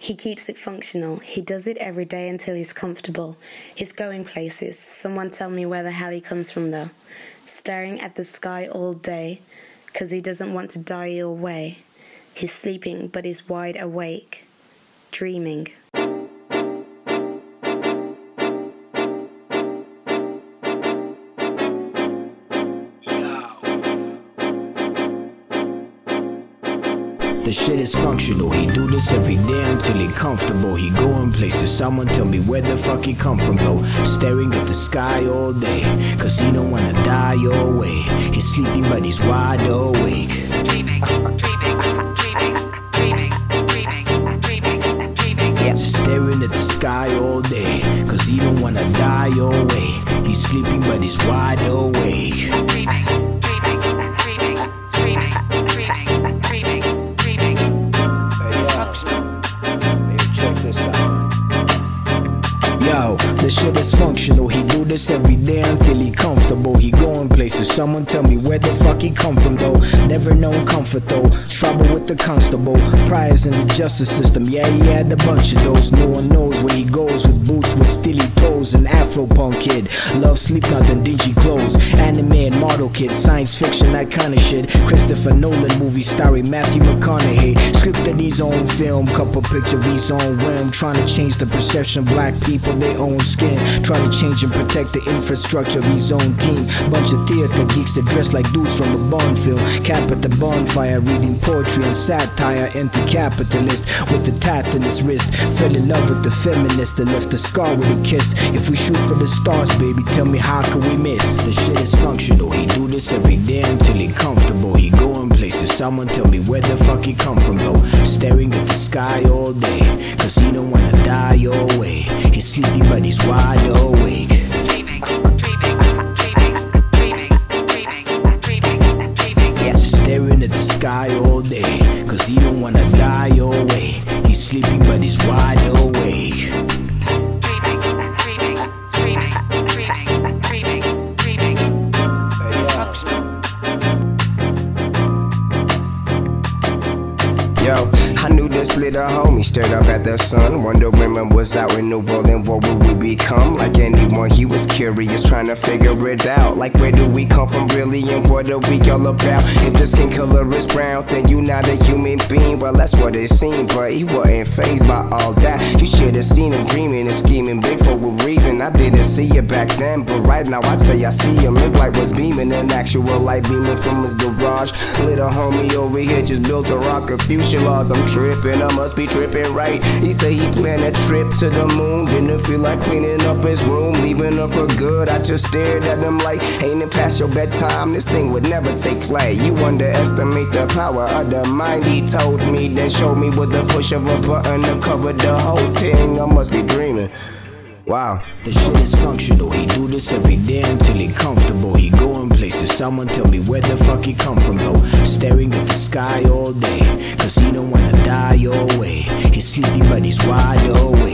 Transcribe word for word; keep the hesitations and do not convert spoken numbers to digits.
He keeps it functional. He does it every day until he's comfortable. He's going places. Someone tell me where the hell he comes from though. Staring at the sky all day, 'cause he doesn't want to die your way. He's sleeping, but he's wide awake, dreaming. The shit is functional, he do this every day until he comfortable. He going places, someone tell me where the fuck he come from though. Staring at the sky all day, 'cause he don't wanna die your way. He's sleeping but he's wide awake. Dreaming, dreaming, dreaming, dreaming, dreaming, dreaming, dreaming. Yeah. Staring at the sky all day, 'cause he don't wanna die your way. He's sleeping but he's wide awake. Dreaming, dreaming, dreaming, dreaming, dreaming, dreaming, dreaming. Hey, yo. Hey, check this out. Yo, the shit is functional. He do this every day until he comfortable. He going places. Someone tell me where the fuck he come from though. Never known comfort though. Trouble with the constable. Priors in the justice system. Yeah, he had a bunch of those. No one knows where he goes with boots with stilly toes. An Afro punk kid. Love sleep not in dingy clothes. Anime and model kid. Science fiction, that kind of shit. Christopher Nolan movie starring Matthew McConaughey. Scripted his own film. Couple picture of his own whim. Trying to change the perception of black people. Their own skin, trying to change and protect the infrastructure of his own team. Bunch of theater geeks that dress like dudes from a Bond film. Cap at the bonfire, reading poetry and satire. Anti-capitalist with the tat in his wrist. Fell in love with the feminist that left a scar with a kiss. If we shoot for the stars, baby, tell me how can we miss? The shit is functional. He do this every day until he comfortable. He going places. Someone tell me where the fuck he come from though. Staring at the sky all day, 'cause he don't wanna die your way. He's sleepy but he's wide awake. Dreaming, dreaming, dreaming, dreaming, dreaming, dreaming, dreaming. Yeah. Staring at the sky all day, 'cause he don't wanna die your way. He's sleeping but he's wide awake. Dreaming, dreaming, dreaming, dreaming, dreaming, dreaming. Hey, yo. Yo, I knew this little homie stared up at the sun, wondering when was out in the world and what would we become. Like anyone, he was curious, trying to figure it out. Like where do we come from really and what are we all about? If the skin color is brown, then you not a human being. Well, that's what it seemed, but he wasn't fazed by all that. You should have seen him dreaming and scheming big for a reason. I didn't see it back then, but right now I'd say I see him. His light was beaming, an actual light beaming from his garage. Little homie over here just built a rocket fuselage. I'm tripping, I must be tripping right. He say he planned a trip to the moon. Didn't feel like cleaning up his room, leaving her for good. I just stared at him like, ain't it past your bedtime? This thing would never take flight. You underestimate the power of the mind. He told me, then showed me with the push of a button to cover the whole thing. I must be dreaming. Wow. The shit is functional. He do this every day until he comfortable. He going places. Someone tell me where the fuck he come from though. Staring at the sky all day, 'cause he don't wanna die your way. He's sleepy but he's wide awake.